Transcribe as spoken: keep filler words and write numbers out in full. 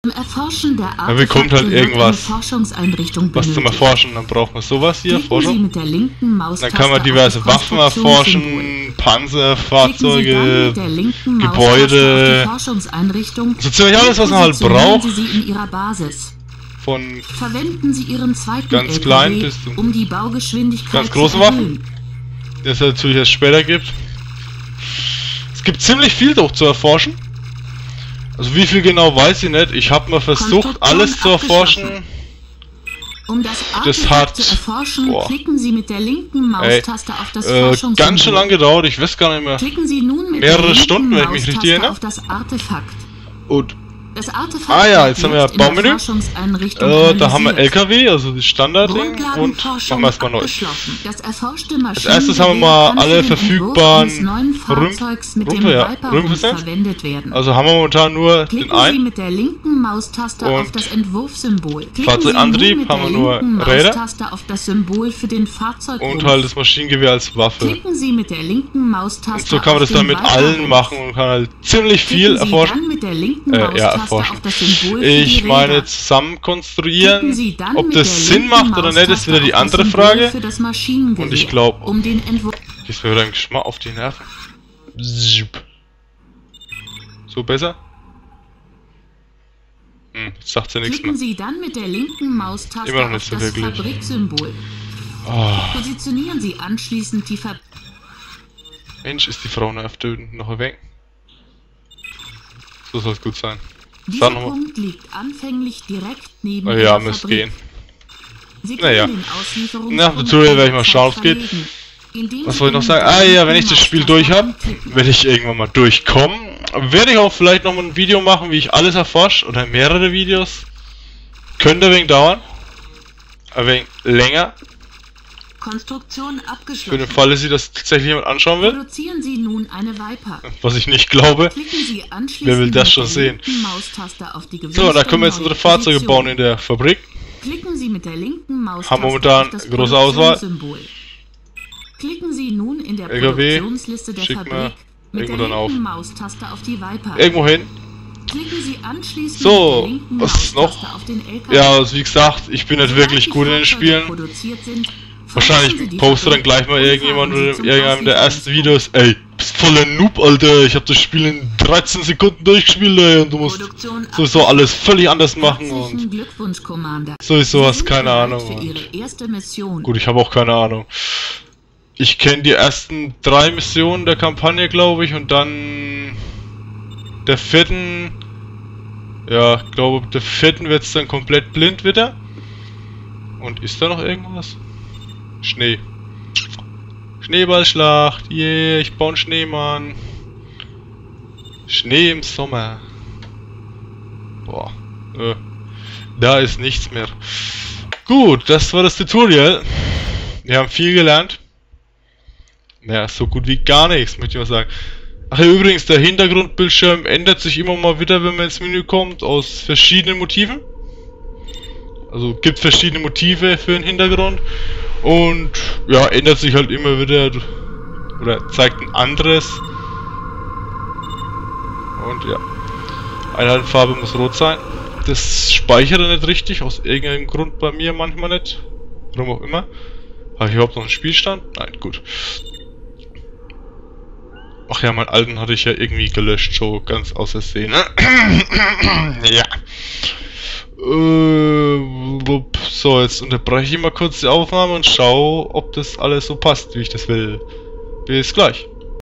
Erforschen der Man bekommt halt irgendwas, Forschungseinrichtung was zum Erforschen. Dann braucht man sowas hier, Klicken Forschung. Sie mit der linken Dann kann man diverse Waffen erforschen, Panzer, Fahrzeuge, Gebäude. So ziemlich alles, was man halt braucht. Sie in Ihrer Basis. Von Verwenden Sie Ihren zweiten ganz L K W, klein bis zum um die Baugeschwindigkeit ganz großen zu erhöhen. Waffen, die es natürlich erst später gibt. Es gibt ziemlich viel doch zu erforschen. Also wie viel genau weiß ich nicht. Ich habe mal versucht, alles zu erforschen. Um das Das Artefakt hat zu erforschen, boah, klicken Sie mit der linken Maustaste auf das äh, Forschungssymbol. ganz schön lang gedauert. Ich weiß gar nicht mehr. Klicken Sie nun mit Mehrere der linken Stunden, wenn ich mich richtig Maustaste erinnere. auf das Artefakt. Und Das Artefakt ah ja, jetzt haben wir ja in der Baumenü. Forschungseinrichtung Äh, da haben wir analysiert. L K W, also das Standardding, und Grundlagenforschung machen wir erstmal neu. abgeschlossen. Das erforschte Als erstes haben wir mal Maschinengewehr alle kann für den verfügbaren Entwurf eines neuen Fahrzeugs mit dem Rümpfe, ja, Viper Rümpfe sind. verwendet werden. Also haben wir momentan nur Klicken den Sie einen. mit der linken Maustaste Und auf das Entwurfssymbol. Klicken Fahrzeugantrieb Sie nun mit haben wir der nur linken Räder. Maustaste auf das Symbol für den Fahrzeugrumpf. Und halt das Maschinengewehr als Waffe. Klicken Sie mit der linken Maustaste Und so kann man auf das dann den mit allen Viper-Rumpf. machen und kann halt ziemlich viel Klicken Sie erforschen. dann mit der linken Äh, ja, Maustaste erforschen. auf das Symbol für Ich die meine Räder. zusammen konstruieren. Klicken Sie dann Ob mit das der Sinn linken macht oder nicht, ist wieder die Maustaste auf andere das Symbol Frage. für das Maschinengewehr, Und ich glaube, um den Entwurf. das wäre dann Geschmack auf die Nerven. So besser? Hm, jetzt sagt sie nichts Klicken mehr. Sie dann mit der linken Maustaste Immer noch auf nicht so das wirklich. Fabriksymbol. Oh, Positionieren Sie anschließend die Fabrik. Mensch, ist die Frau nervtötend. Noch ein wenig. So soll es gut sein. Dieser Sag noch mal. Punkt liegt anfänglich direkt neben Na Ihrer ja, müsste Fabrik. gehen. Sie Naja. können den Auslieferungs- Nach dem Tutorial werde ich mal schauen, ob es geht. verlegen, indem Was Sie soll ich noch den sagen? Ah ja, wenn ich das Spiel durch habe, anklicken. werde ich irgendwann mal durchkommen. Werde ich auch vielleicht noch mal ein Video machen, wie ich alles erforsche. Oder mehrere Videos. Könnte ein wenig dauern. Ein wenig länger. Konstruktion Für den abgeschlossen. Fall, dass sich das tatsächlich jemand anschauen will. Produzieren Sie nun eine Viper. Was ich nicht glaube. Klicken Sie anschließend Wer will das mit schon der sehen? linken Maustaste auf die So, gewünschte da können wir jetzt neue unsere Fahrzeuge Position. bauen in der Fabrik. Klicken Sie mit der linken Maustaste Haben momentan auf das große Auswahl. Produktionssymbol. Klicken Sie nun in der L K W, Produktionsliste der schick mal Fabrik mit der irgendwo dann auf. linken Maustaste auf die Viper. Irgendwo hin. Klicken Sie anschließend So, mit der linken was ist Maustaste noch? auf den L K W. Ja, also wie gesagt, ich bin nicht wirklich gut in den Spielen. Wahrscheinlich postet dann gleich mal irgendjemand oder irgendeinem der ersten Videos. Ey, bist voller Noob, Alter. Ich habe das Spiel in dreizehn Sekunden durchgespielt, ey, und du musst sowieso alles völlig anders machen und Glückwunsch, Commander. sowieso hast Sie sind keine bereit Ahnung. Für Und Ihre erste Mission. gut, ich habe auch keine Ahnung. Ich kenne die ersten drei Missionen der Kampagne, glaube ich, und dann der vierten. Ja, ich glaube, der vierten wird es dann komplett blind wieder. Und ist da noch irgendwas? Schnee. Schneeballschlacht. Yeah, ich baue einen Schneemann. Schnee im Sommer. Boah. Äh, da ist nichts mehr. Gut, das war das Tutorial. Wir haben viel gelernt. Ja, so gut wie gar nichts, möchte ich mal sagen. Ach ja, übrigens, der Hintergrundbildschirm ändert sich immer mal wieder, wenn man ins Menü kommt, aus verschiedenen Motiven. Also gibt verschiedene Motive für den Hintergrund. Und ja, ändert sich halt immer wieder oder zeigt ein anderes. Und ja, Einheitenfarbe muss rot sein. Das speichert er nicht richtig, aus irgendeinem Grund bei mir manchmal nicht. Warum auch immer. Habe ich überhaupt noch einen Spielstand? Nein, gut. Ach ja, meinen alten hatte ich ja irgendwie gelöscht, schon ganz aus Versehen. Ne? Ja. Äh, so, jetzt unterbreche ich mal kurz die Aufnahme und schaue, ob das alles so passt, wie ich das will. Bis gleich.